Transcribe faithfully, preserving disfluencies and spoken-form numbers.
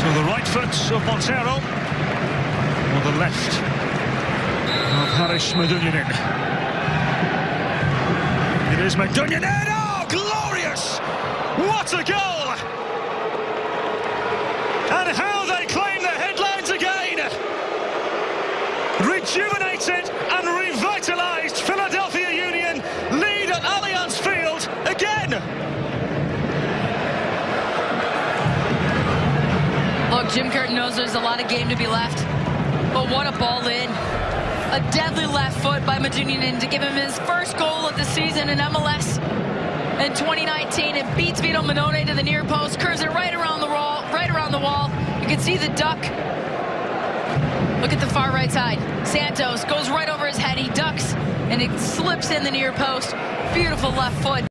So the right foot of Montero, or the left of Haris Medunjanin. It is Medunjanin. Oh, glorious! What a goal! And how they claim the headlines again! Rejuvenated and revitalised Philadelphia Union lead at Allianz Field again! Look, Jim Curtin knows there's a lot of game to be left, but what a ball in. A deadly left foot by Medunjanin to give him his first goal of the season in M L S in twenty nineteen. It beats Vito Mannone to the near post, curves it right around the wall, right around the wall. You can see the duck. Look at the far right side. Santos goes right over his head. He ducks, and it slips in the near post. Beautiful left foot.